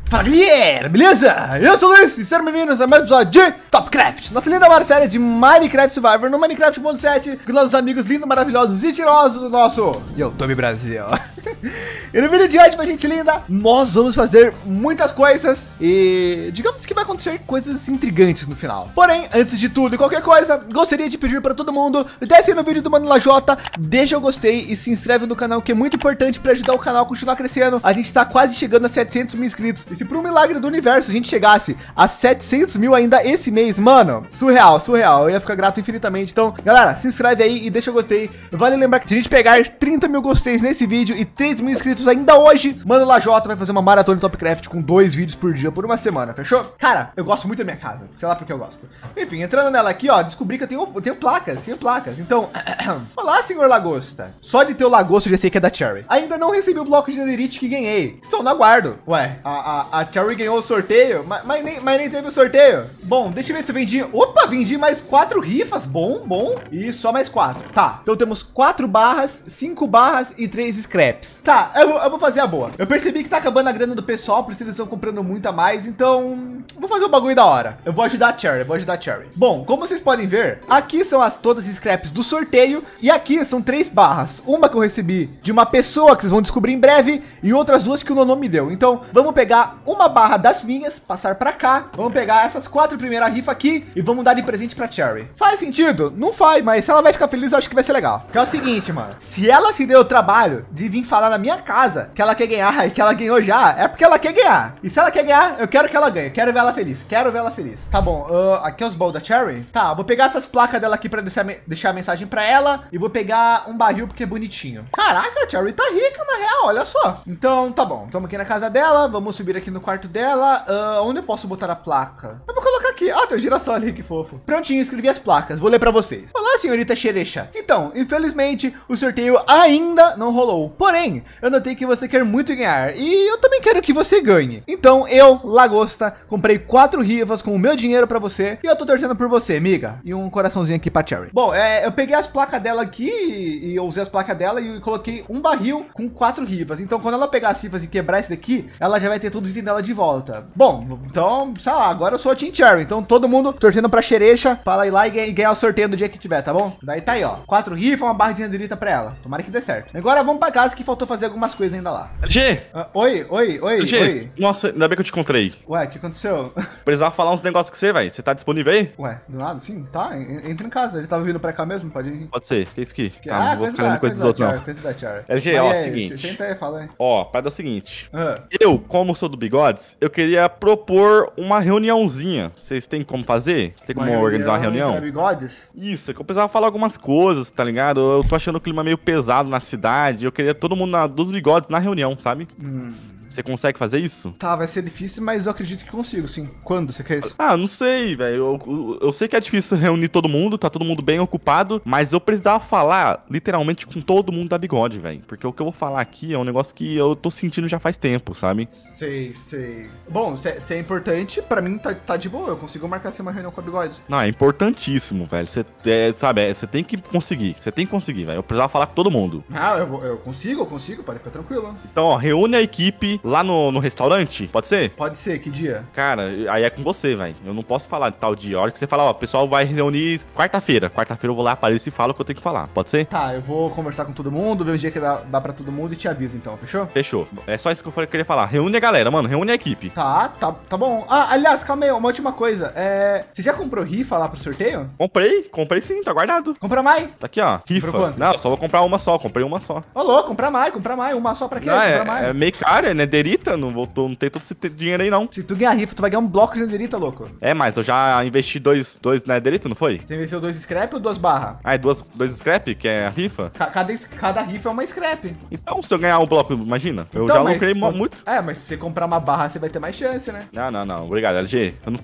Fala galera, beleza? Eu sou o Luiz e sejam bem-vindos a mais um episódio de Topcraft, nossa linda maior série de Minecraft Survivor no Minecraft 1.7 com nossos amigos lindos, maravilhosos e tirosos do nosso YouTube Brasil. E no vídeo de hoje, minha gente linda, nós vamos fazer muitas coisas e digamos que vai acontecer coisas intrigantes no final. Porém, antes de tudo e qualquer coisa, gostaria de pedir para todo mundo, desce aí no vídeo do Mano Lajota, deixa o gostei e se inscreve no canal, que é muito importante para ajudar o canal a continuar crescendo. A gente tá quase chegando a 700 mil inscritos. E se por um milagre do universo a gente chegasse a 700 mil ainda esse mês, mano, surreal, eu ia ficar grato infinitamente. Então, galera, se inscreve aí e deixa o gostei. Vale lembrar que se a gente pegar 30 mil gosteis nesse vídeo e 3 mil inscritos ainda hoje, Mano Lajota vai fazer uma maratona de Topcraft com 2 vídeos por dia por uma semana, fechou? Cara, eu gosto muito da minha casa, sei lá porque eu gosto. Enfim, entrando nela aqui, ó, descobri que eu tenho placas, Então, olá, senhor Lagosta. Só de ter o Lagosta eu já sei que é da Cherry. Ainda não recebi o bloco de netherite que ganhei. Estou no aguardo. Ué, a Cherry ganhou o sorteio, mas nem teve o sorteio. Bom, deixa eu ver se eu vendi. Opa, vendi mais 4 rifas, bom. E só mais 4. Tá, então temos 4 barras, 5 barras e 3 scraps. Tá, eu vou fazer a boa. Eu percebi que tá acabando a grana do pessoal, por isso eles estão comprando muito a mais, então vou fazer o bagulho da hora. Eu vou ajudar a Cherry, Bom, como vocês podem ver, aqui são todas as scraps do sorteio e aqui são 3 barras. Uma que eu recebi de uma pessoa que vocês vão descobrir em breve e outras 2 que o Nono me deu. Então, vamos pegar uma barra das minhas, passar para cá. Vamos pegar essas 4 primeiras rifas aqui e vamos dar de presente para Cherry. Faz sentido? Não faz, mas se ela vai ficar feliz, eu acho que vai ser legal. Porque é o seguinte, mano, se ela se deu o trabalho de vir falar na minha casa que ela quer ganhar e que ela ganhou já, é porque ela quer ganhar. E se ela quer ganhar, eu quero que ela ganhe. Quero ver ela feliz. Tá bom, aqui é os balls da Cherry. Tá, vou pegar essas placas dela aqui para deixar a mensagem para ela e vou pegar um barril porque é bonitinho. Caraca, a Cherry tá rica na real, olha só. Então, tá bom. Estamos aqui na casa dela, vamos subir aqui no quarto dela. Onde eu posso botar a placa? Eu vou colocar aqui. Ah, tem um girassol ali, que fofo. Prontinho, escrevi as placas. Vou ler para vocês. Olá, senhorita Xerecha. Então, infelizmente, o sorteio ainda não rolou. Porém, eu notei que você quer muito ganhar e eu também quero que você ganhe. Então, eu, Lagosta, comprei 4 rifas com o meu dinheiro para você e eu tô torcendo por você, amiga. E um coraçãozinho aqui para Cherry. Bom, eu peguei as placas dela aqui e eu usei as placas dela e coloquei um barril com 4 rifas. Então, quando ela pegar as rifas e quebrar esse daqui, ela já vai ter todos os itens dela de volta. Bom, então, sei lá, agora eu sou a Team Cherry. Então, todo mundo torcendo pra Xerecha para ir lá e ganhar o sorteio do dia que tiver, tá bom? Daí tá aí, ó. 4 rifas, uma barra de netherita pra ela. Tomara que dê certo. Agora vamos pra casa que faltou fazer algumas coisas ainda lá. LG! Oi. Nossa, ainda bem que eu te encontrei. Ué, o que aconteceu? Precisava falar uns negócios com você, velho. Você tá disponível aí? Ué, do nada, sim? Tá, entra em casa. Ele tava vindo pra cá mesmo, pode ir. Pode ser, que isso aqui. Tá, não vou ficar lendo coisa dos da outros, não. Coisa da Cherry. LG, ó, seguinte. Senta aí, fala aí. Ó, para dar o seguinte. Eu, como sou do Bigodes, eu queria propor uma reuniãozinha. Vocês têm como fazer? Vocês têm como organizar uma reunião? Bigodes? Isso, é que eu precisava falar algumas coisas, tá ligado? Eu tô achando o clima meio pesado na cidade. Eu queria todo mundo dos Bigodes na reunião, sabe? Você consegue fazer isso? Tá, vai ser difícil, mas eu acredito que consigo, sim. Quando você quer isso? Ah, não sei, velho. Eu sei que é difícil reunir todo mundo, tá todo mundo bem ocupado, mas eu precisava falar literalmente com todo mundo da Bigode, velho. Porque o que eu vou falar aqui é um negócio que eu tô sentindo já faz tempo, sabe? Sei. Bom, se é importante, pra mim tá de boa. Eu consigo marcar assim uma reunião com a Bigodes. Não, é importantíssimo, velho. Você sabe, você tem que conseguir. Você tem que conseguir, velho. Eu precisava falar com todo mundo. Ah, eu consigo, pode ficar tranquilo. Então, ó, reúne a equipe lá no restaurante, pode ser? Pode ser, que dia? Cara, aí é com você, velho. Eu não posso falar de tal dia. A hora que você falar, ó, o pessoal vai reunir quarta-feira. Quarta-feira eu vou lá, apareço e falo o que eu tenho que falar. Pode ser? Tá, eu vou conversar com todo mundo, ver um dia que dá pra todo mundo e te aviso então, fechou? Fechou. É só isso que eu queria falar. Reúne a galera, mano. Reúne a equipe. Tá bom. Ah, aliás, calma aí, uma última coisa. Você já comprou rifa lá pro sorteio? Comprei sim, tá guardado. Compra mais? Tá aqui, ó. Rifa. Não, só vou comprar uma só. Comprei uma só. Ô, louco, compra mais. Uma só pra quê? Não, compra mais. É meio caro, é nederita. Não tem todo esse dinheiro aí, não. Se tu ganhar rifa, tu vai ganhar um bloco de netherita, louco. É, mas eu já investi dois nederita, não foi? Você investiu 2 scrap ou 2 barras? Ah, é dois scrap, que é a rifa? Cada rifa é uma scrap. Então, se eu ganhar um bloco, imagina. Eu então, já lucrei muito. É, mas se você comprar uma barra, você vai ter mais chance, né? Não. Obrigado, LG. Eu não tô com todo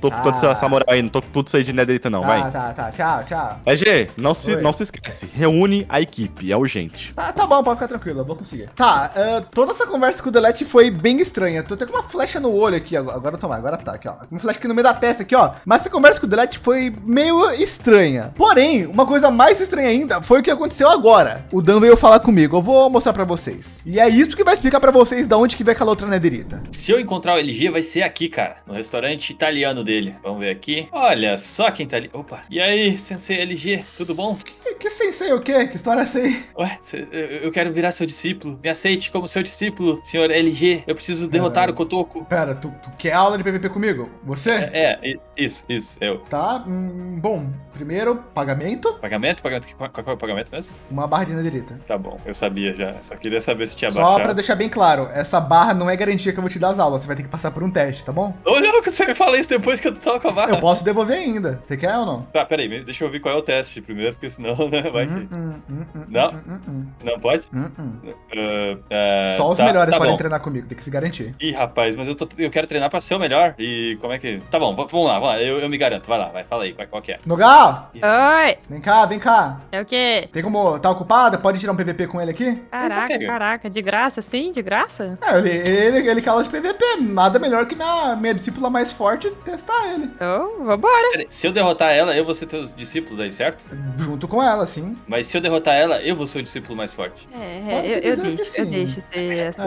essa moral aí, não tô com tudo isso aí de netherita não, vai. Tá. Tchau, tchau. EG, não se esquece, reúne a equipe, é urgente. Tá bom, pode ficar tranquilo, eu vou conseguir. Tá, toda essa conversa com o Delete foi bem estranha. Tô até com uma flecha no olho aqui, agora toma, agora tá, aqui, ó. Uma flecha aqui no meio da testa aqui, ó. Mas essa conversa com o Delete foi meio estranha. Porém, uma coisa mais estranha ainda foi o que aconteceu agora. O Dan veio falar comigo, eu vou mostrar pra vocês. E é isso que vai explicar pra vocês da onde que veio aquela outra netherita. Se eu encontrar o LG, vai ser aqui, cara. No restaurante italiano dele. Vamos ver aqui. Olha só quem tá ali. Opa. E aí, Sensei LG, tudo bom? Que sensei o quê? Que história é essa aí? Ué, eu quero virar seu discípulo. Me aceite como seu discípulo, senhor LG. Eu preciso derrotar o Kotoko. Pera, tu quer aula de PVP comigo? Você? Isso, eu. Tá, bom. Primeiro, pagamento. Pagamento? Qual é o pagamento mesmo? Uma barra de netherita. Tá bom, eu sabia já. Só queria saber se tinha Só baixado. pra deixar bem claro, essa barra não é garantia que eu vou te dar as aulas. Você vai ter que passar por um teste, tá bom? Ô, louco, você me fala isso depois que eu tava com a barra. Eu posso devolver ainda. Você quer ou não? Tá, peraí, deixa eu ouvir qual é o teste primeiro, porque senão, né, vai que... Não? Não pode? Só os tá, melhores tá podem bom. treinar comigo, tem que se garantir. Ih, rapaz, mas eu quero treinar pra ser o melhor. E como é que... Tá bom, vamos lá, eu me garanto. Vai lá, fala aí, qual que é? Nogal! Oi! Vem cá. É o quê? Tem como... Tá ocupada? Pode tirar um PVP com ele aqui? Caraca, de graça, sim? De graça? Ele quer aula de PVP. Nada melhor que minha discípula mais forte testar ele. Então, vambora. Peraí, se eu derrotar ela, eu vou ser teu discípulo daí, certo? Junto com ela, sim. Mas se eu derrotar ela, eu vou ser o discípulo mais forte. Pode-se Eu dizer que sim. deixo ser assim.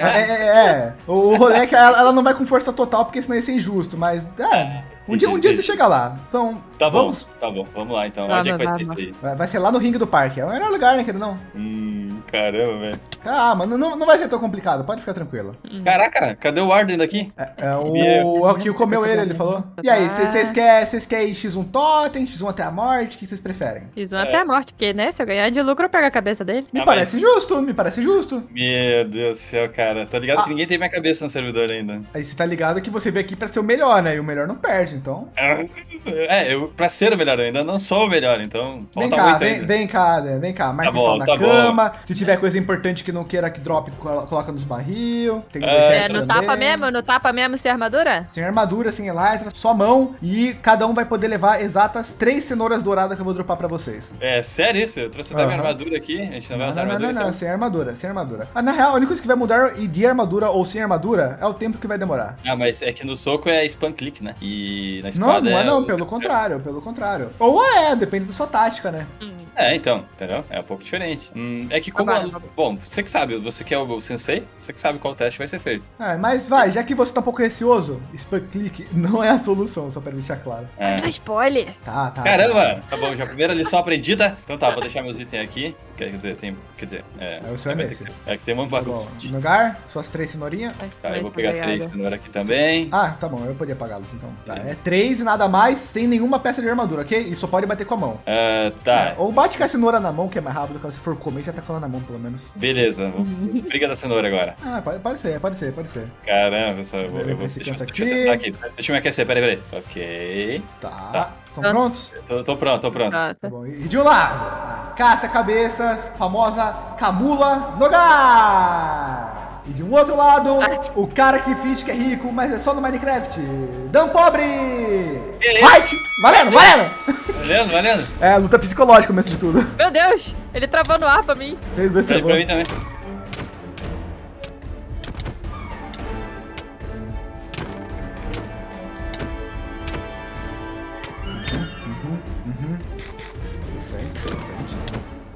O rolê é que ela não vai com força total, porque senão ia ser injusto, mas um dia você chega lá. Então, Tá bom, vamos. tá bom, vamos lá então. Vamos, Onde é que vai ser vamos. isso aí? Vai ser lá no ringue do parque. É o melhor lugar, né, querido? Não. Caramba, velho. Calma, não vai ser tão complicado. Pode ficar tranquilo. Caraca, cadê o Arden daqui? É o que comeu ele falou. E aí, vocês querem X1 totem, X1 até a morte? O que vocês preferem? Fiz um até a morte, porque, né, se eu ganhar de lucro, eu pego a cabeça dele. Me parece justo. Meu Deus do céu, cara. Tô ligado que ninguém tem minha cabeça no servidor ainda. Aí você tá ligado que você veio aqui pra ser o melhor, né? E o melhor não perde, então. Pra ser o melhor, eu ainda não sou o melhor, então Vem falta cá, muito ainda. vem cá. Marca Tá o pau bom, na tá cama. Se tiver coisa importante que não queira que drop, coloca nos barril. Tem que deixar isso No também. tapa mesmo, sem armadura? Sem armadura, sem elytra, só mão. E cada um vai poder levar exatas 3 cenouras douradas que eu vou dropar pra vocês. É sério isso? Eu trouxe até minha armadura aqui. A gente não vai usar armadura. Não, então? sem armadura. Na real, a única coisa que vai mudar de armadura ou sem armadura é o tempo que vai demorar. Ah, mas é que no soco é spam click, né? E na espada Não, pelo contrário. Ou depende da sua tática, né? Então, entendeu? É um pouco diferente. É que como... Bom, você que sabe, você que é o sensei, você que sabe qual teste vai ser feito. Mas já que você tá um pouco receoso, spam click não é a solução, só pra deixar claro. Dá spoiler. Tá. Caramba! Tá bom, já a primeira lição aprendida. Então tá, vou deixar meus itens aqui. Quer dizer, o seu é nesse. É que tem uma bagunça. No lugar, suas 3 cenourinhas. Tá, eu vou pegar 3 cenouras aqui também. Tá bom, eu podia pagá-las então. Tá, é 3 e nada mais, sem nenhuma peça de armadura, ok? E só pode bater com a mão. Tá. Ou bate com a cenoura na mão, que é mais rápido, caso você for comer, já tá com ela na mão, pelo menos. Beleza, briga da cenoura agora. Pode ser. Caramba, eu vou deixa eu testar aqui. Deixa eu me aquecer, peraí. Ok. Tá. Estão prontos? Tô pronto. Tá bom. E de um lado, a caça-cabeças, famosa Camula Nogar. E de um outro lado, o cara que finge que é rico, mas é só no Minecraft, Dan Pobre. Fight! Valendo! Valendo. Luta psicológica, começo de tudo. Meu Deus, ele travou no ar pra mim. Vocês dois Pra travou. mim também. Interessante.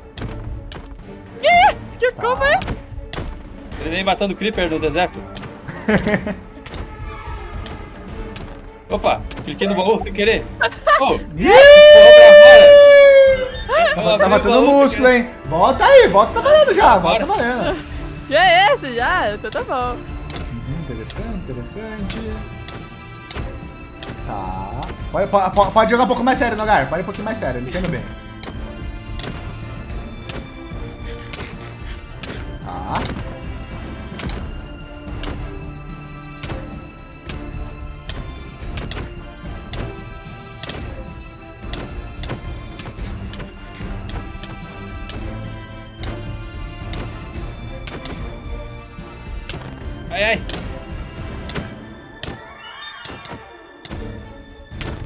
Que como é? Ele vem matando creeper no deserto. Opa, cliquei no baú sem querer. Tá matando músculo, hein? Volta aí, tá valendo já. Volta, tá valendo. Que é esse já? Então tá bom. Interessante. Tá. Pode jogar um pouco mais sério, Nogar. Pode um pouquinho mais sério, ele tá indo bem. Tá. Ai.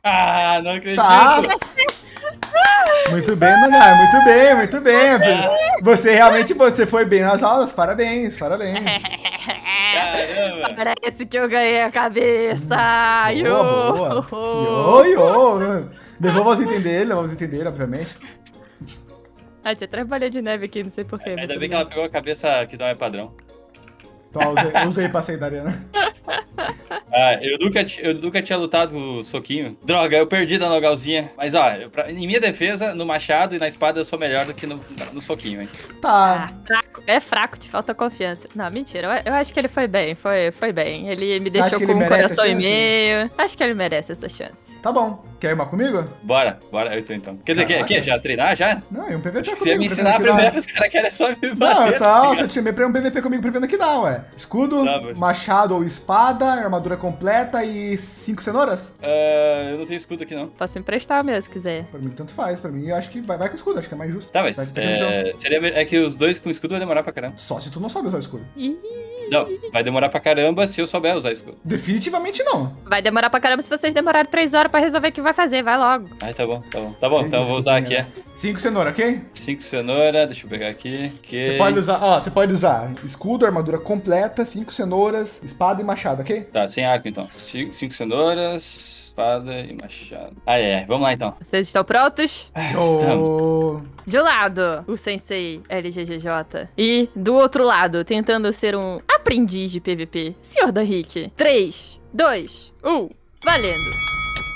Ah, não acredito. Tá. Muito bem, Nogai, muito bem, muito bem. Você realmente foi bem nas aulas, parabéns, parabéns. Caramba. Parece que eu ganhei a cabeça. Boa, boa. Yo. Vamos entender, obviamente. Ah, tinha 3 bolinhas de neve aqui, não sei porquê. Ainda bem que ela pegou a cabeça que não é padrão. Então, usei pra sair da arena. Ah, eu nunca tinha lutado o soquinho. Droga, eu perdi da Nogalzinha. Mas ó, em minha defesa, no machado e na espada eu sou melhor do que no soquinho, hein? Tá. É fraco, te falta confiança. Não, mentira. Eu acho que ele foi bem, foi bem. Ele me Você acha deixou que com ele um merece coração a e chance? meio. Acho que ele merece essa chance. Tá bom. Quer ir uma comigo? Bora, eu tô então. Quer dizer, Caraca. quer já treinar já? Não, e um PVP Acho que comigo. você ia me ensinar prevendo que primeiro, dá. os caras querem só me bater. Não, eu tá ligado? só te chamei pra um PVP comigo prevendo que dá, ué. Escudo, Tá, mas- machado ou espada, armadura completa e 5 cenouras? Eu não tenho escudo aqui não. Posso emprestar mesmo, se quiser. Pra mim, tanto faz. Pra mim, eu acho que vai com escudo. Acho que é mais justo. Tá, mas Vai ter região. é que os dois com escudo vai demorar pra caramba. Só se tu não sabe usar o escudo. Ih, Não, vai demorar pra caramba se eu souber usar escudo. Definitivamente não. vai demorar pra caramba se vocês demorarem 3 horas pra resolver o que vai fazer. Vai logo. Ai, tá bom. Então eu vou usar aqui, 5 cenoura, ok? 5 cenoura, deixa eu pegar aqui. Ok. Você pode usar escudo, armadura completa, 5 cenouras, espada e machado, ok? Tá, sem arco então. 5 cenouras, espada e machado. Vamos lá então. Vocês estão prontos? Estamos. Ô, De um lado, o sensei LGGJ. E do outro lado, tentando ser um aprendiz de PVP, Sr. Danrique. 3, 2, 1, valendo!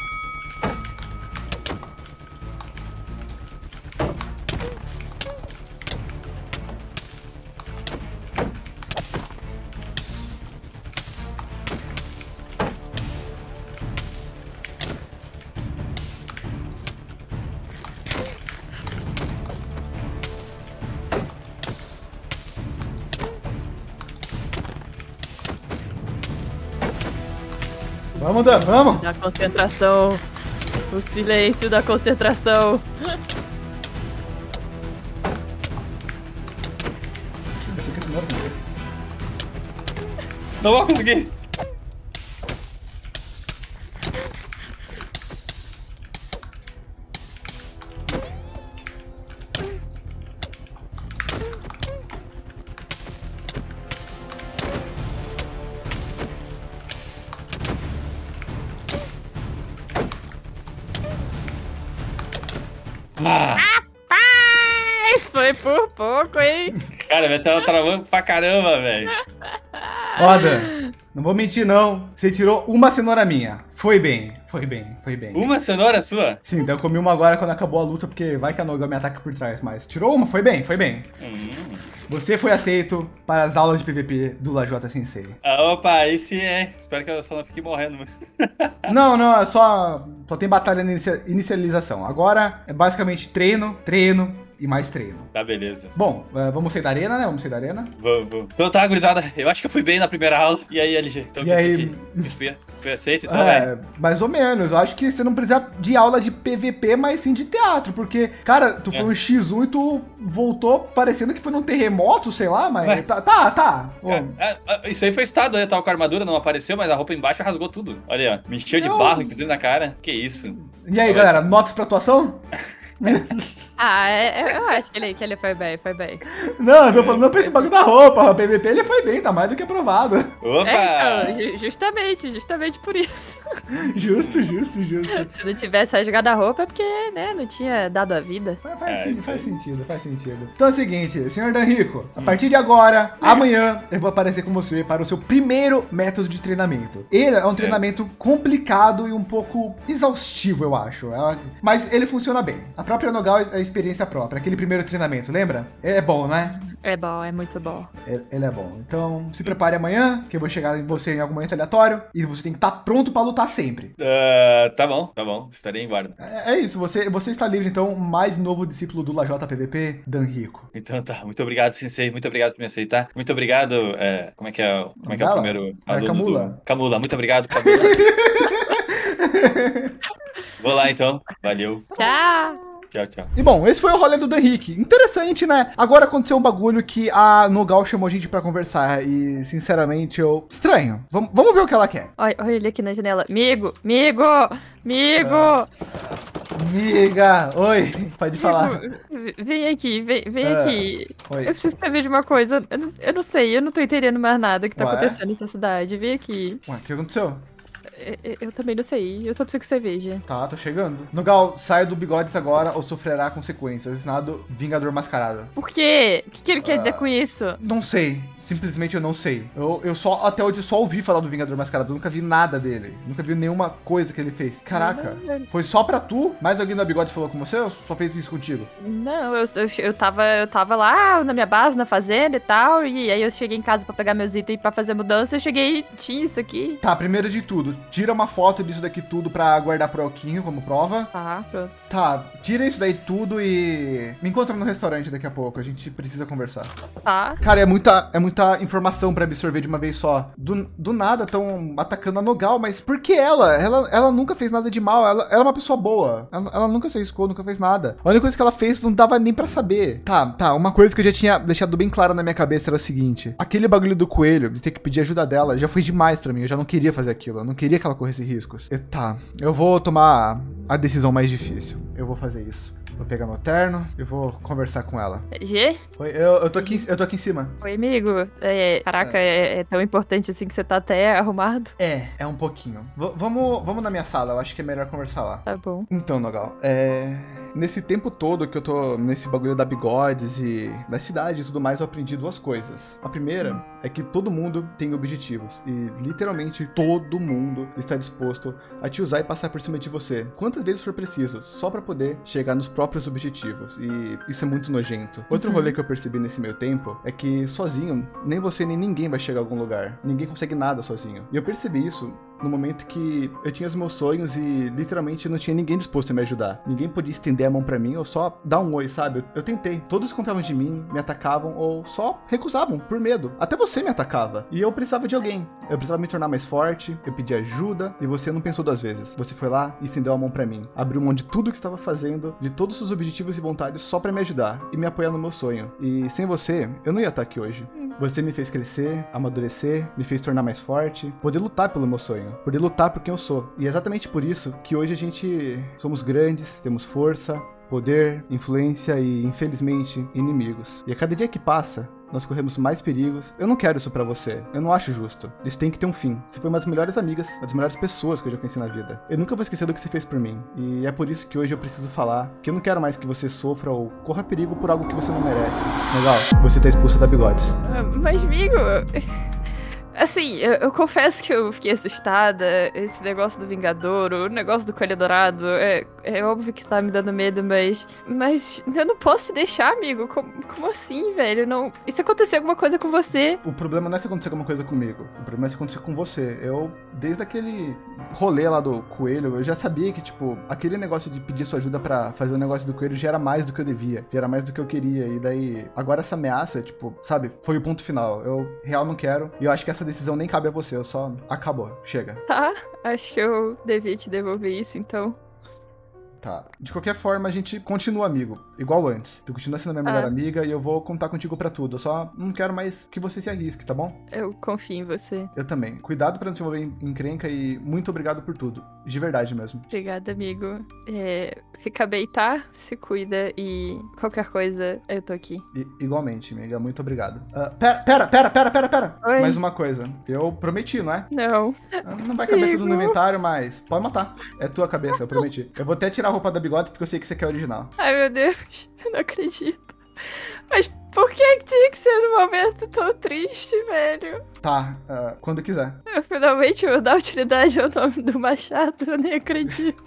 Vamos, Dan, vamos! Da concentração. O silêncio da concentração. Achei que cenoura também. Não vou conseguir. Ah, Foi por pouco, hein? cara, vai estar travando pra caramba, velho. Ó, Dan, não vou mentir não. Você tirou uma cenoura minha. Foi bem. Uma cenoura sua? Sim, daí eu comi uma agora quando acabou a luta, porque vai que a Noga me ataca por trás, mas tirou uma, foi bem. Você foi aceito para as aulas de PVP do Lajota Sensei. Opa, aí sim, é. Espero que eu só não fique morrendo. Não, é só tem batalha na inicialização. Agora é basicamente treino e mais treino. Tá, beleza. Bom, vamos sair da arena, né? Vamos sair da arena. Vamos. Então tá, gurizada. Eu acho que eu fui bem na primeira aula. E aí, LG? Então, E aí? Fui aceito, então, velho. Mais ou menos. Eu acho que você não precisa de aula de PVP, mas sim de teatro. Porque, cara, tu foi um X1 e tu voltou parecendo que foi num terremoto, sei lá, mas. Ué. Tá. Ô, Isso aí foi estado, eu tava com a armadura, não apareceu, mas a roupa embaixo rasgou tudo. Olha aí, ó. Me encheu de barro, inclusive, na cara. Que isso? E aí, galera, notas pra atuação? Eu acho que ele foi bem. Não, eu tô falando pra esse bagulho da roupa. O PVP ele foi bem, tá mais do que aprovado. Opa! Então, justamente por isso. Justo. Se não tivesse rasgado a roupa é porque, né, não tinha dado a vida. Faz sentido. Então é o seguinte, senhor Danrico, a partir de agora, amanhã, eu vou aparecer com você para o seu primeiro método de treinamento. Ele é um treinamento complicado e um pouco exaustivo, eu acho. Mas ele funciona bem. A própria Nogal é a experiência própria. Aquele primeiro treinamento, lembra? É bom, né? É bom, é muito bom. Ele é bom. Então, se prepare amanhã, que eu vou chegar em você em algum momento aleatório. E você tem que estar pronto para lutar sempre. Tá bom. Estarei em guarda. É isso, você está livre, então, mais novo discípulo do Lajota PVP, Danrico. Então tá, muito obrigado, Sensei. Muito obrigado por me aceitar. Muito obrigado. Como é que é o primeiro aluno? Camula. Camula, muito obrigado, Camula. Vou lá então. Valeu. Tchau! Tchau, tchau. E bom, esse foi o rolê do Henrique. Interessante, né? Agora aconteceu um bagulho que a Nogal chamou a gente pra conversar e, sinceramente, eu... Estranho. Vamos ver o que ela quer. Olha ele aqui na janela. Migo! Amiga, oi, pode falar. Vem aqui, vem aqui. Oi. Eu preciso saber de uma coisa. Eu não sei, eu não tô entendendo mais nada que tá Ué? acontecendo nessa cidade. Vem aqui. Ué, o que aconteceu? Eu também não sei, eu só preciso que você veja. Tá, tô chegando. Nogal, saia do Bigodes agora ou sofrerá consequências. Assinado Vingador Mascarado. Por quê? O que ele quer dizer com isso? Não sei. Simplesmente eu não sei. Eu só, até hoje, só ouvi falar do Vingador Mascarado. Eu nunca vi nada dele. Nunca vi nenhuma coisa que ele fez. Caraca. Foi só pra tu? Mais alguém da Bigodes falou com você ou só fez isso contigo? Não, eu tava lá na minha base, na fazenda e tal. E aí eu cheguei em casa pra pegar meus itens pra fazer mudança. Eu cheguei e tinha isso aqui. Tá, primeiro de tudo, tira uma foto disso daqui tudo pra guardar pro Elquinho como prova. Tá, pronto. Tá, tira isso daí tudo e me encontra no restaurante daqui a pouco. A gente precisa conversar. Tá. Cara, é muita informação pra absorver de uma vez só. Do nada tão atacando a Nogal, mas por que ela? Ela nunca fez nada de mal. Ela é uma pessoa boa. Ela nunca se arriscou, nunca fez nada. A única coisa que ela fez não dava nem pra saber. Tá. Uma coisa que eu já tinha deixado bem clara na minha cabeça era o seguinte. Aquele bagulho do coelho, de ter que pedir ajuda dela, já foi demais pra mim. Eu já não queria fazer aquilo. Eu não queria que ela corresse riscos. Tá, eu vou tomar a decisão mais difícil. Eu vou fazer isso. Vou pegar meu terno e vou conversar com ela. G? Oi, eu tô aqui em cima. Oi, amigo. Caraca, é tão importante assim que você tá até arrumado? É um pouquinho. Vamos na minha sala, eu acho que é melhor conversar lá. Tá bom. Então, Nogal, nesse tempo todo que eu tô nesse bagulho da Bigodes e da cidade e tudo mais, eu aprendi duas coisas. A primeira é que todo mundo tem objetivos e literalmente todo mundo está disposto a te usar e passar por cima de você, quantas vezes for preciso, só pra poder chegar nos próprios objetivos, e isso é muito nojento. Outro rolê que eu percebi nesse meio tempo é que sozinho, nem você nem ninguém vai chegar a algum lugar. Ninguém consegue nada sozinho. E eu percebi isso no momento que eu tinha os meus sonhos e literalmente não tinha ninguém disposto a me ajudar. Ninguém podia estender a mão pra mim ou só dar um oi, sabe? Eu tentei. Todos confiavam de mim, me atacavam ou só recusavam por medo. Até você me atacava. E eu precisava de alguém. Eu precisava me tornar mais forte, eu pedi ajuda e você não pensou duas vezes. Você foi lá e estendeu a mão pra mim. Abriu mão de tudo que estava fazendo, de todos os objetivos e vontades só pra me ajudar e me apoiar no meu sonho. E sem você, eu não ia estar aqui hoje. Você me fez crescer, amadurecer, me fez tornar mais forte, poder lutar pelo meu sonho, poder lutar por quem eu sou. E é exatamente por isso que hoje a gente somos grandes, temos força, poder, influência e, infelizmente, inimigos. E a cada dia que passa, nós corremos mais perigos. Eu não quero isso pra você. Eu não acho justo. Isso tem que ter um fim. Você foi uma das melhores amigas, uma das melhores pessoas que eu já conheci na vida. Eu nunca vou esquecer do que você fez por mim. E é por isso que hoje eu preciso falar que eu não quero mais que você sofra ou corra perigo por algo que você não merece. Legal, você tá expulsa da Bigodes. Mas, amigo... Assim, eu confesso que eu fiquei assustada. Esse negócio do Vingador, o negócio do Coelho Dourado, é óbvio que tá me dando medo, mas eu não posso te deixar, amigo. Como assim, velho? Não... E se acontecer alguma coisa com você? O problema não é se acontecer alguma coisa comigo. O problema é se acontecer com você. Desde aquele rolê lá do coelho, eu já sabia que, tipo, aquele negócio de pedir sua ajuda pra fazer o negócio do coelho já era mais do que eu devia. Já era mais do que eu queria. E daí, agora essa ameaça, tipo, sabe, foi o ponto final. Eu, real, não quero. E eu acho que essa decisão nem cabe a você, eu só... Acabou, chega. Tá, acho que eu devia te devolver isso, então. Tá. De qualquer forma, a gente continua amigo, igual antes. Tu continua sendo minha melhor amiga e eu vou contar contigo pra tudo. Eu só não quero mais que você se arrisque, tá bom? Eu confio em você. Eu também. Cuidado pra não se envolver em encrenca e muito obrigado por tudo. De verdade mesmo. Obrigada, amigo. Fica bem, tá? Se cuida e qualquer coisa, eu tô aqui. Igualmente, amiga. Muito obrigado. Pera. Oi? Mais uma coisa. Eu prometi, não é? Não. Não vai caber tudo no inventário, mas pode matar. É tua cabeça, eu prometi. Eu vou até tirar a roupa da Bigode porque eu sei que você quer original. Ai, meu Deus. Eu não acredito. Mas por que tinha que ser num momento tão triste, velho? Tá, quando quiser. Eu finalmente vou dar utilidade ao nome do Machado, eu nem acredito.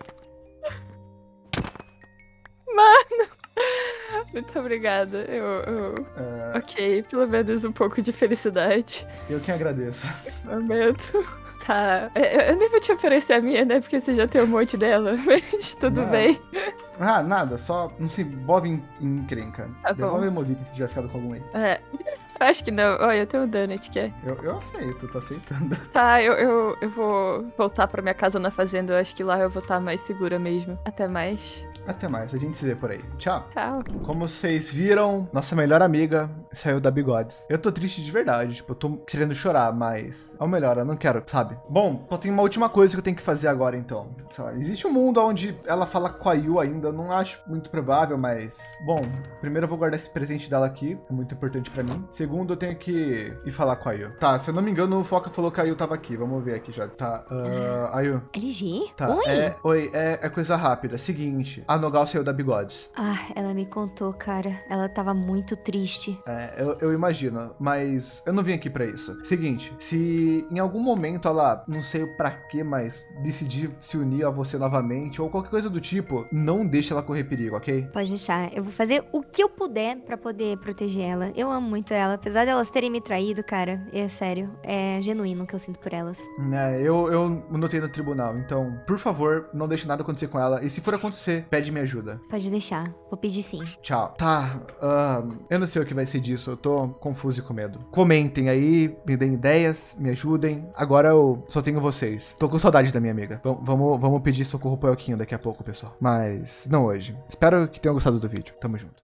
Mano, muito obrigada. Ok, pelo menos um pouco de felicidade. Eu que agradeço. Momento. Tá, eu nem vou te oferecer a minha, né? Porque você já tem um monte dela, mas tudo bem. Ah, nada, só não se envolve em encrenca. Tá bom. Devolve a Mozita se tiver ficado com algum aí. Acho que não. Olha, eu tenho um donut, quer? Eu aceito, tô aceitando. Tá, eu vou voltar pra minha casa na fazenda. Eu acho que lá eu vou estar mais segura mesmo. Até mais. Até mais, a gente se vê por aí. Tchau. Tchau. Como vocês viram, nossa melhor amiga saiu da Bigodes. Eu tô triste de verdade, tipo, eu tô querendo chorar, mas... Ou melhor, eu não quero, sabe? Bom, só tem uma última coisa que eu tenho que fazer agora, então. Sei lá, existe um mundo onde ela fala com a Yu ainda, eu não acho muito provável, mas... Bom, primeiro eu vou guardar esse presente dela aqui, é muito importante pra mim. Segundo, eu tenho que ir falar com a Yu. Tá, se eu não me engano, o Foca falou que a Yu tava aqui, vamos ver aqui já. Tá, Ayu. LG? Tá, Oi? é coisa rápida. Seguinte, a Nogal saiu da Bigodes. Ah, ela me contou, cara. Ela tava muito triste. Eu imagino, mas eu não vim aqui pra isso. Seguinte, se em algum momento ela, não sei pra quê, mas decidir se unir a você novamente ou qualquer coisa do tipo, não deixe ela correr perigo, ok? Pode deixar. Eu vou fazer o que eu puder pra poder proteger ela. Eu amo muito ela. Apesar de elas terem me traído, cara, é sério. É genuíno o que eu sinto por elas. Eu notei no tribunal, então, por favor, não deixe nada acontecer com ela. E se for acontecer, pede minha ajuda. Pode deixar. Vou pedir sim. Tchau. Tá, eu não sei o que vai ser disso, eu tô confuso e com medo. Comentem aí, me deem ideias, me ajudem. Agora eu só tenho vocês. Tô com saudade da minha amiga. Vamos pedir socorro pro Elquinho daqui a pouco, pessoal. Mas não hoje. Espero que tenham gostado do vídeo. Tamo junto.